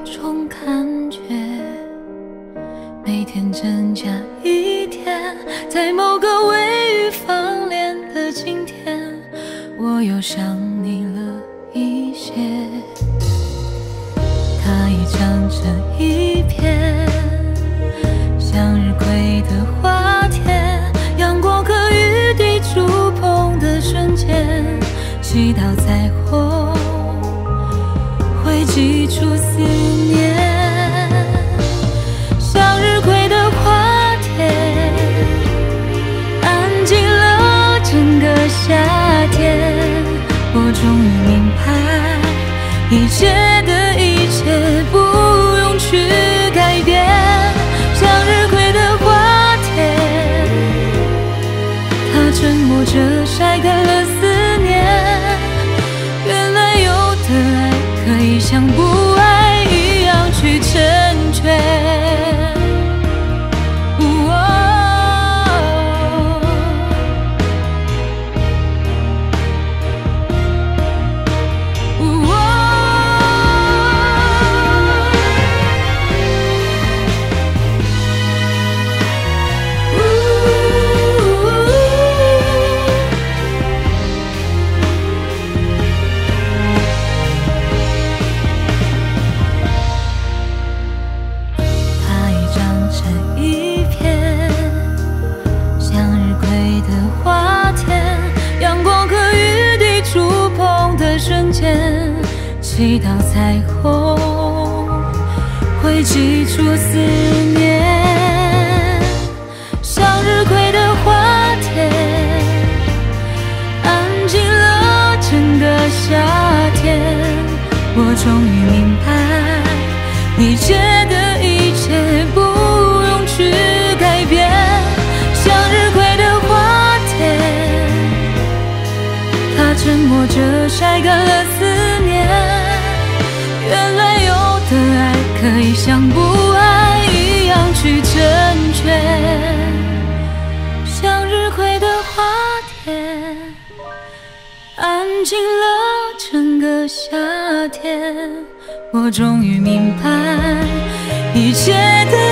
种感觉，每天增加一天，在某个微雨放脸的今天，我又想你了一些。它已长成一片向日葵的花田，阳光和雨滴触碰的瞬间，几道彩虹会寄出思念。向日葵的花田安静了整个夏天，我终于明白一切的一切不用去改变。向日葵的花田，它沉默着晒干了思念。原来有的爱可以像不爱一样去成全。几道彩虹会寄出思念。向日葵的花田安静了整个夏天，我终于明白一切的一切不用去改变。向日葵的花田，它沉默着晒干了思念。原来有的爱可以像不爱一样去成全。向日葵的花田安静了整个夏天，我终于明白一切的